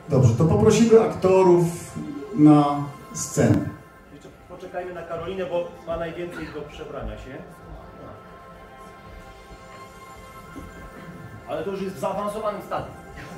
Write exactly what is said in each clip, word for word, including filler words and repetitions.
Dobrze, to poprosimy aktorów na scenę. Jeszcze poczekajmy na Karolinę, bo ma najwięcej do przebrania się. Ale to już jest w zaawansowanym stadium.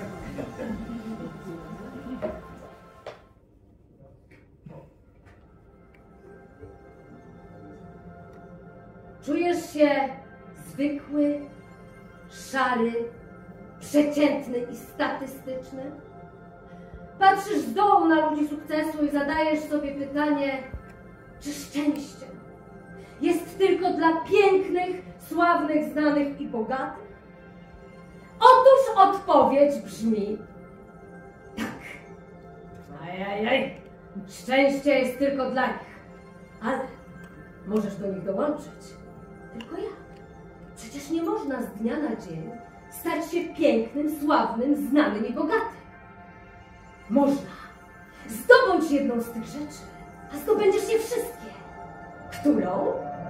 Czujesz się zwykły, szary, przeciętny i statystyczny? Patrzysz z dołu na ludzi sukcesu i zadajesz sobie pytanie, czy szczęście jest tylko dla pięknych, sławnych, znanych i bogatych? Otóż odpowiedź brzmi tak. Ajajaj, szczęście jest tylko dla nich, ale możesz do nich dołączyć. Tylko jak? Przecież nie można z dnia na dzień stać się pięknym, sławnym, znanym i bogatym. Można. Zdobądź jedną z tych rzeczy, a zdobędziesz je wszystkie. Którą?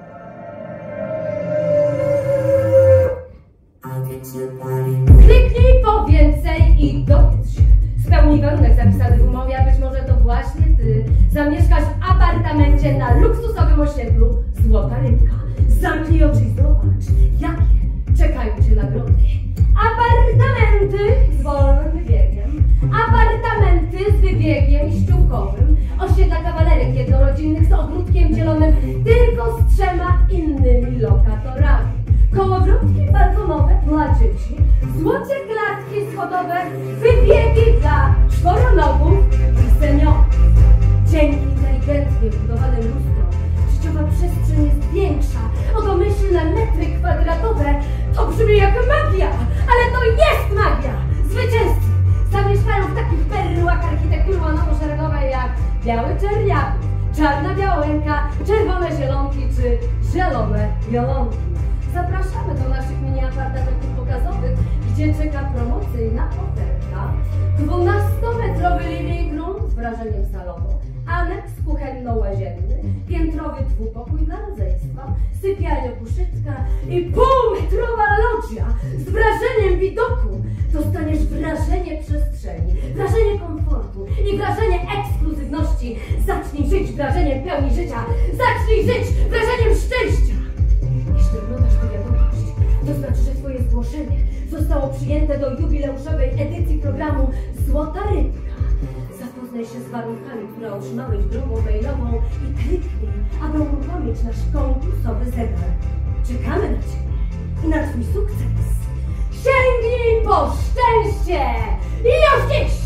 Kliknij po więcej i dowiedz się. Spełnij warunek zapisany w umowie, a być może to właśnie ty zamieszkasz w apartamencie na luksusowym osiedlu Złota Rybka. Zamknij oczy i zobacz, jakie czekają cię nagrody. Apartamenty z wolnym wybiegiem, apartamenty z wybiegiem ściółkowym, osiedla kawalerek jednorodzinnych z ogródkiem dzielonym tylko z trzema innymi lokatorami. Kołowrotki balkonowe dla dzieci, złocie klatki schodowe, wybiegi dla czworonogów i seniorów. Dzięki inteligentnie budowanym lustrom życiowa przestrzeń jest większa o domyślne metry kwadratowe. To brzmi jak magia, ale to jest magia! Zwycięzcy zamieszkają w takich perłach architektury nowoszeregowej jak biały czerniak, czarna białęka, czerwone zielonki czy zielone wiolonki. Zapraszamy do naszych mini apartamentów pokazowych, gdzie czeka promocyjna oferta. dwunastometrowy living room z wrażeniem salonu, aneks kuchenno-łazienny, piętrowy dwupokój dla rodzeństwa, sypialnio-kuszytka i półmetrowa loggia z wrażeniem widoku. Dostaniesz wrażenie przestrzeni, wrażenie komfortu i wrażenie ekskluzywności. Zacznij żyć wrażeniem pełni życia. Zacznij żyć wrażeniem szczęścia. Jeśli oglądasz tę wiadomość, to znaczy, że twoje zgłoszenie zostało przyjęte do jubileuszowej edycji programu Złota Rybka. Zapoznaj się z warunkami, które otrzymałeś drogą mailową i kliknij, aby uruchomić nasz konkursowy zegar. Czekamy na ciebie i na twój sukces. Sięgnij po szczęście! I już dziś!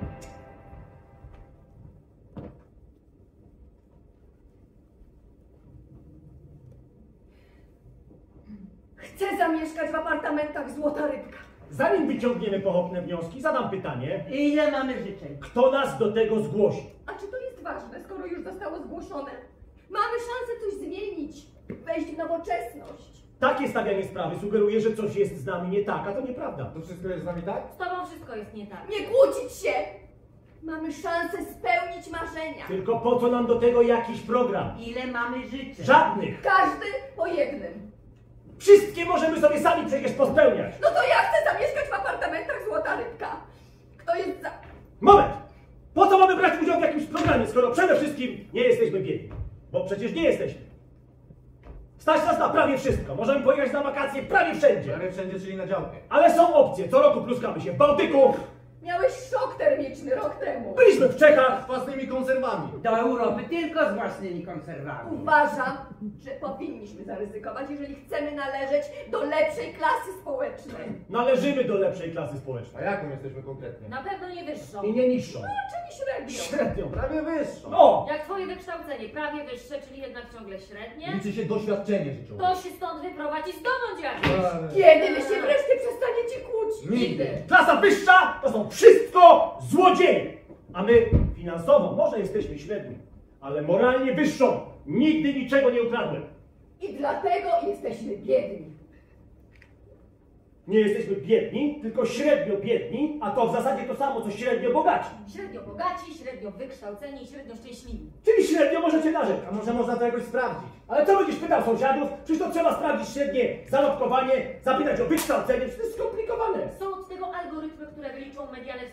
Chcę zamieszkać w apartamentach Złota Rybka. Zanim wyciągniemy pochopne wnioski, zadam pytanie. Ile mamy życzeń? Kto nas do tego zgłosi? A czy to jest ważne, skoro już zostało zgłoszone? Mamy szansę coś zmienić, wejść w nowoczesność. Takie stawianie sprawy sugeruje, że coś jest z nami nie tak, a to nieprawda. To wszystko jest z nami tak? Z tobą wszystko jest nie tak. Nie kłócić się! Mamy szansę spełnić marzenia. Tylko po co nam do tego jakiś program? Ile mamy życzeń? Żadnych! Każdy po jednym. Wszystkie możemy sobie sami przecież pospełniać. No to ja chcę zamieszkać w apartamentach Złota Rybka. Kto jest za... Moment! Po co mamy brać udział w jakimś programie, skoro przede wszystkim nie jesteśmy biedni? Bo przecież nie jesteśmy. Stać nas na prawie wszystko. Możemy pojechać na wakacje prawie wszędzie. Prawie wszędzie, czyli na działkę. Ale są opcje. Co roku pluskamy się w Bałtyku. Miałeś szok termiczny rok temu. Byliśmy w Czechach. Z własnymi konserwami. Do Europy tylko z własnymi konserwami. Uważam, że powinniśmy zaryzykować, jeżeli chcemy należeć do lepszej klasy społecznej. Należymy do lepszej klasy społecznej. A jaką jesteśmy konkretnie? Na pewno nie wyższą. I nie niższą. No, czyli średnio. Średnią. Prawie wyższą. No! Jak twoje wykształcenie, prawie wyższe, czyli jednak ciągle średnie, Liczy się doświadczenie życiowe. to się stąd wyprowadź i zdobądź jakieś. Kiedy wy się wreszcie przestaniecie kłócić? Nigdy. Klasa wyższa to są wszystko złodzieje. A my finansowo może jesteśmy średni, ale moralnie wyższą. Nigdy niczego nie ukradłem. I dlatego jesteśmy biedni. Nie jesteśmy biedni, tylko średnio biedni, a to w zasadzie to samo, co średnio bogaci. Średnio bogaci, średnio wykształceni i średnio szczęśliwi. Czyli średnio możecie narzekać. A może można to jakoś sprawdzić? Ale co będziesz pytał sąsiadów? Przecież to trzeba sprawdzić średnie zarobkowanie, zapytać o wykształcenie, przecież to jest skomplikowane. Są od tego algorytmy, które wyliczą mediany w strukturze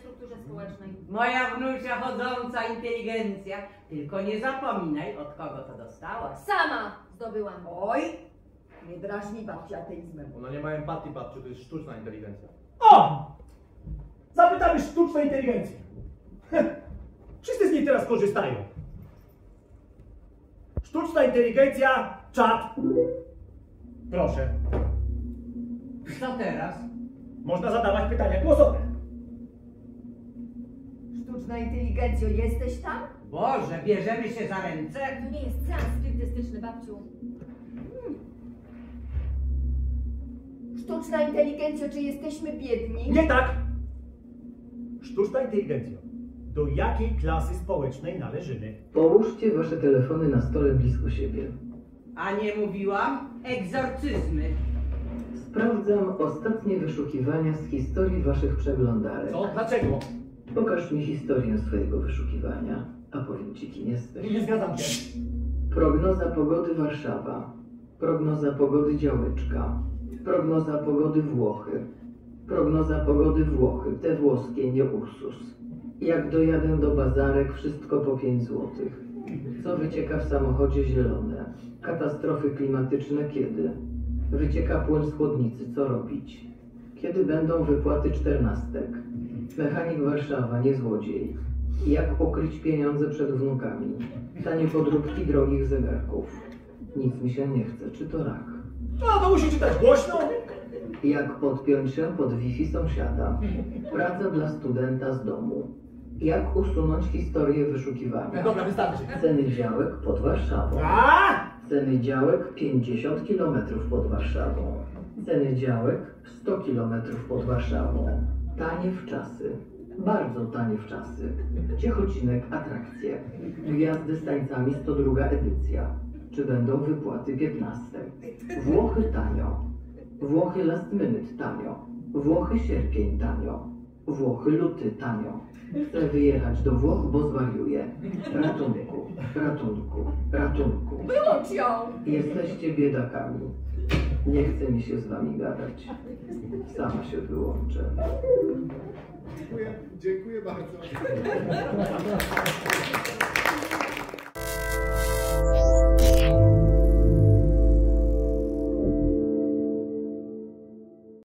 społecznej. Moja wnucia chodząca inteligencja. Tylko nie zapominaj, od kogo to dostałaś. Sama zdobyłam. Oj, nie drażnij babci ateizmem. Ona nie ma empatii, babciu, to jest sztuczna inteligencja. O! Zapytamy sztucznej inteligencji. Wszyscy z niej teraz korzystają. Sztuczna inteligencja, czat. Proszę. Co teraz? Można zadawać pytania głosowe. Sztuczna inteligencjo, jesteś tam? Boże, bierzemy się za ręce? To nie jest seans spirytystyczny, babciu. Sztuczna inteligencjo, czy jesteśmy biedni? Nie tak. Sztuczna inteligencja. Do jakiej klasy społecznej należymy? Połóżcie wasze telefony na stole blisko siebie. A nie mówiłam? Egzorcyzmy. Sprawdzam ostatnie wyszukiwania z historii waszych przeglądarek. Co? Dlaczego? Pokaż mi historię swojego wyszukiwania, a powiem ci, kim jesteś. Nie zgadzam się. Prognoza pogody Warszawa. Prognoza pogody Działeczka. Prognoza pogody Włochy. Prognoza pogody Włochy, te włoskie, nie Ursus. Jak dojadę do bazarek, wszystko po pięć złotych. Co wycieka w samochodzie zielone? Katastrofy klimatyczne kiedy? Wycieka płyn z chłodnicy, co robić? Kiedy będą wypłaty czternastek? Mechanik Warszawa, nie złodziej. Jak ukryć pieniądze przed wnukami? Tanie podróbki drogich zegarków. Nic mi się nie chce, czy to rak? No to musi czytać głośno. Jak podpiąć się pod Wi-Fi sąsiada? Praca dla studenta z domu. Jak usunąć historię wyszukiwania? Dobra, wystarczy. Ceny działek pod Warszawą. A! Ceny działek pięćdziesiąt kilometrów pod Warszawą. Ceny działek sto kilometrów pod Warszawą. Tanie w czasy. Bardzo tanie w czasy. Ciechocinek atrakcje. Gwiazdy z tańcami sto druga edycja. Czy będą wypłaty piętnastek? Włochy tanio. Włochy last minute tanio. Włochy sierpień tanio. Włochy luty tanio. Chcę wyjechać do Włoch, bo zwariuję. Ratunku, ratunku, ratunku. Wyłącz ją! Jesteście biedakami. Nie chce mi się z wami gadać. Sama się wyłączę. Dziękuję, dziękuję bardzo.